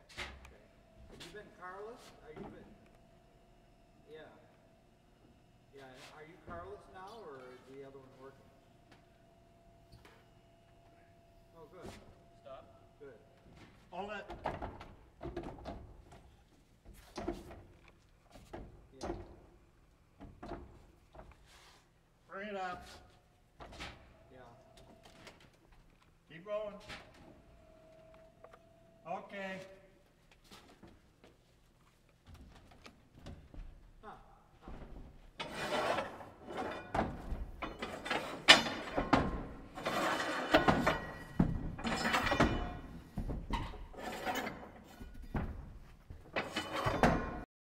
Have you been carless? Are you been? Yeah. Yeah. Are you carless now, or is the other one working? Oh, good. Stop. Good. Hold it. Yeah. Bring it up. Yeah. Keep rolling. Okay.